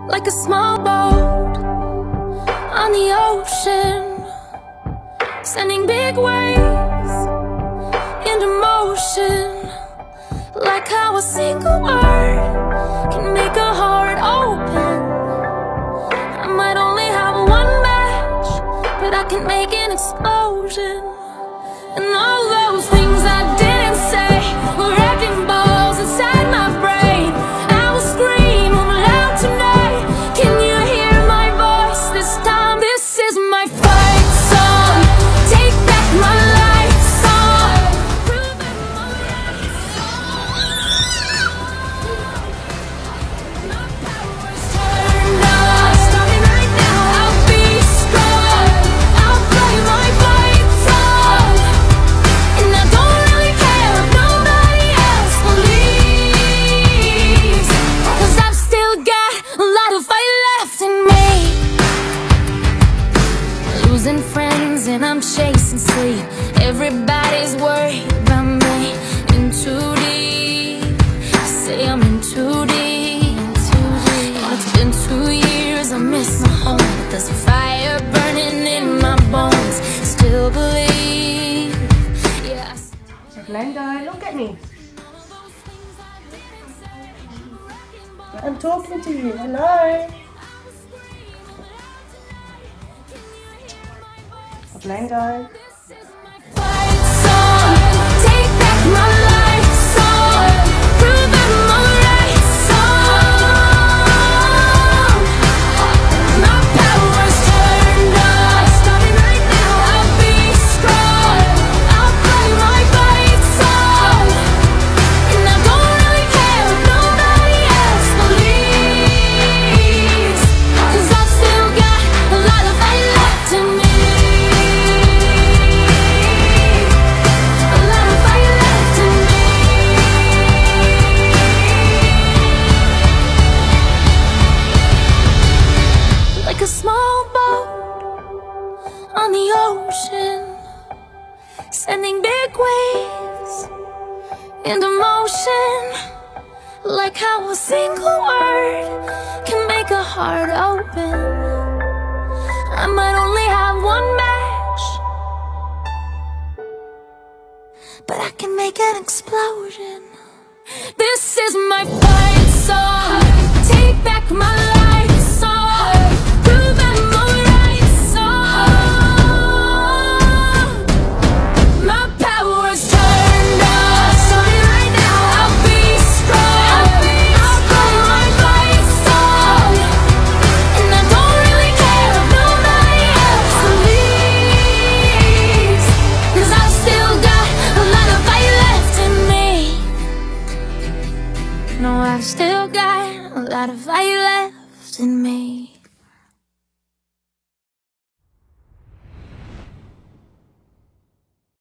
like a small boat on the ocean, sending big waves into motion, like how a single word can make a heart open. I might only have one match, but I can make an explosion. And all those things I didn't say were wrecking balls inside my brain. I will scream loud tonight. Can you hear my voice this time? This is my fight song. Take back my life song. Prove I'm alright. My power's turned on. Starting right now, I'll be strong. I'll play my fight song. And I don't really care if nobody else believes, 'cause I've still got a lot of fight left in me. Losing friends and I'm chasing sleep. Everybody's worried about me. In too deep, I say I'm in too deep. And it's been 2 years, I miss my home, but there's a fire burning in my bones. Still believe, yes. Glenda, look at me. I'm talking to you. Hello. Glenda. Fight song, take back my life song, prove I'm alright song. My power's turned on. Starting right now, I'll be strong. I'll play my fight song. And I don't really care if nobody else believes, 'cause I've still got a lot of fight left in me. A lot of fight left in me. Like a small boat on the ocean, sending big waves into motion, like how a single word can make a heart open. I might only have one match, but I can make an explosion. This is my fight song. Take back my life song. Prove I'm alright song. My power's turned on. Starting right now, I'll be strong. I'll play my fight song. And I don't really care if nobody else believes, 'cause I've still got a lot of fight left in me. No, I've still got a lot of fight left